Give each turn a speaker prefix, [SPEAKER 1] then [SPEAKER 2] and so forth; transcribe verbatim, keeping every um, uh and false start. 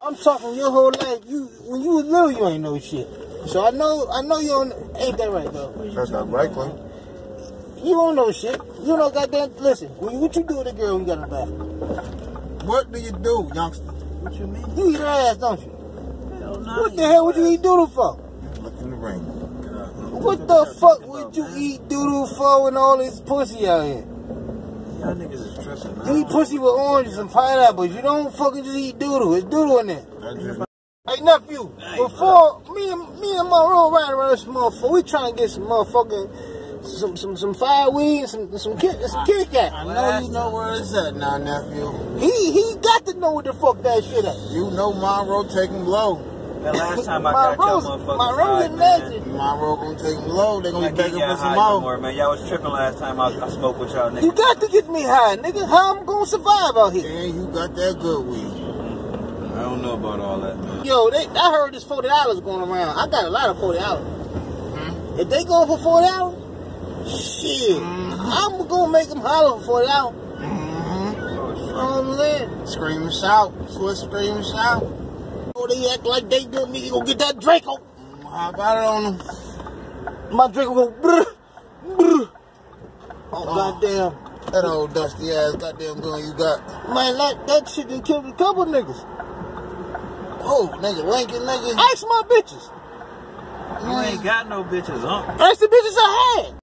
[SPEAKER 1] I'm talking your whole life. You when you was little, you ain't know shit. So I know, I know you don't. Ain't that right though?
[SPEAKER 2] That's not right, Clint.
[SPEAKER 1] You don't know shit. You don't goddamn listen. What you do with a girl when you got in the bathroom?
[SPEAKER 2] What do you do, youngster?
[SPEAKER 1] What you mean? You eat her ass, don't you?
[SPEAKER 2] Hell no.
[SPEAKER 1] What the hell would you eat doodle for?
[SPEAKER 2] Look in the ring.
[SPEAKER 1] What the fuck would you eat doodle for with all this pussy out here?
[SPEAKER 3] Y'all niggas is tripping, man.
[SPEAKER 1] You eat pussy with oranges and pineapples. You don't fucking just eat doodle. It's doodle in there. Hey, nephew, before me and me and Monro ride around this motherfucker, we trying to get some motherfucking some some some fire weed and some some kid some Kit Kat.
[SPEAKER 2] I know you know where it's at now, nephew.
[SPEAKER 1] He he got to know what the fuck that shit at.
[SPEAKER 2] You know Monro taking blow.
[SPEAKER 3] The last time I got y'all motherfuckers
[SPEAKER 1] Monro's a legend.
[SPEAKER 2] Monro gonna take blow. They gonna be begging for some
[SPEAKER 3] more.
[SPEAKER 2] more.
[SPEAKER 3] Man, y'all was tripping last time I, I spoke with y'all niggas.
[SPEAKER 1] You got to get me high, nigga. How I'm gonna survive out here?
[SPEAKER 2] And you got that good weed.
[SPEAKER 3] I don't know about all that, man.
[SPEAKER 1] Yo, they, I heard this forty dollars going around. I got a lot of forty dollars. Mm-hmm. If they going for forty dollars, shit, mm-hmm. I'm gonna make them holler for forty dollars. Mm-hmm. You know what I'm saying?
[SPEAKER 2] Scream and shout. Swiss scream and shout.
[SPEAKER 1] Oh, they act like they do me. You gonna get that Draco.
[SPEAKER 2] How about it on them?
[SPEAKER 1] My Draco go brr, brr. Oh, oh, goddamn.
[SPEAKER 2] That old dusty ass goddamn gun you got.
[SPEAKER 1] Man, that, that shit done killed a couple niggas.
[SPEAKER 2] Oh, nigga, wanking nigga.
[SPEAKER 1] Ask my bitches.
[SPEAKER 3] You ain't got no bitches, huh?
[SPEAKER 1] Ask the bitches I had.